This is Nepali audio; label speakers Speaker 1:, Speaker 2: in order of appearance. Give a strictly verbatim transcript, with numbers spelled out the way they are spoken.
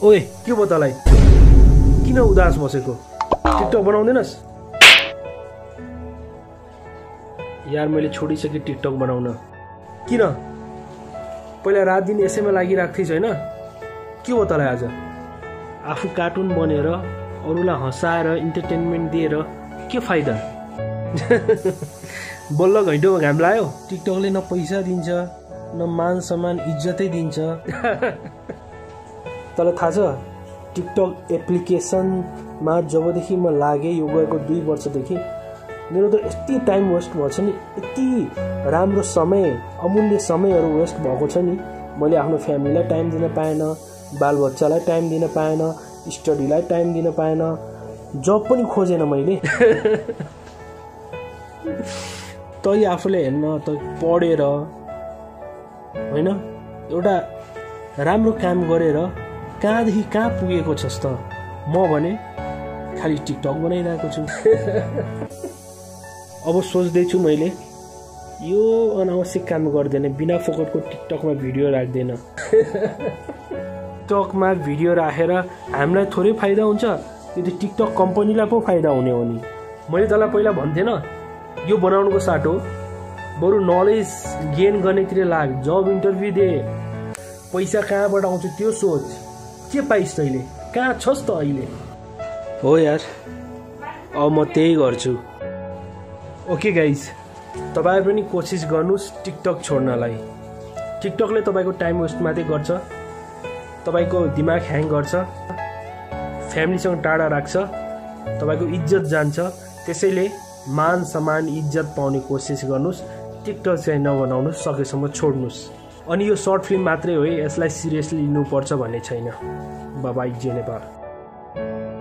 Speaker 1: ओए के भयो तँलाई किन उदास बसेको टिकटक बनाउँदैनस् यार मैले छोडिसके टिकटक बनाउन किन पहिला रात दिन यसैमा लागिराख्थ्यो हैन के हो तँलाई आज आफू कार्टुन बनेर अरूलाई हँसाएर इन्टरटेनमेन्ट दिएर के फाइदा बल्ल घैँटोमा घाम लाग्यो टिकटकले न पैसा दिन्छ न मान सम्मान इज्जतै दिन्छ तँलाई थाहा छ टिकटक एप्लिकेसनमा जबदेखि म लागे यो गएको दुई वर्षदेखि मेरो त यति टाइम वेस्ट भएको छ नि यति राम्रो समय अमूल्य समयहरू वेस्ट भएको छ नि मैले आफ्नो फ्यामिलीलाई टाइम दिन पाएन बालबच्चालाई टाइम दिन पाएन स्टडीलाई टाइम दिन पाएन जब पनि खोजेन मैले तै आफूले हेर्न त पढेर हैन एउटा राम्रो काम गरेर कहाँदेखि कहाँ पुगेको छस् त म भने खाली टिकटक बनाइरहेको छु अब सोच्दैछु मैले यो अनावश्यक काम गर्दैन बिना फोकटको टिकटकमा भिडियो राख्दैन टिकटकमा भिडियो राखेर हामीलाई थोरै फाइदा हुन्छ यो त टिकटक कम्पनीलाई पो फाइदा हुने हो नि मैले तँलाई पहिला भन्थेन यो बनाउनुको साटो बरु नलेज गेन गर्नेतिर लाग जब इन्टरभ्यू दे पैसा कहाँबाट आउँछ त्यो सोच के पाइस् तैँले कहाँ छस् त अहिले हो यार अब म त्यही गर्छु ओके गाइज तपाईहरु पनि कोसिस गर्नुस् टिकटक छोड्नलाई टिकटकले तपाईको टाइम वेस्ट मात्रै गर्छ तपाईको दिमाग ह्याङ गर्छ फ्यामिलीसँग टाढा राख्छ तपाईको इज्जत जान्छ त्यसैले मान सम्मान इज्जत पाउने कोसिस गर्नुस् टिकटक चाहिँ नबनाउनुस् सकेसम्म छोड्नुस् अनि यो सर्ट फिल्म मात्रै हो है यसलाई सिरियसली लिनुपर्छ भन्ने छैन बाबा जय नेपाल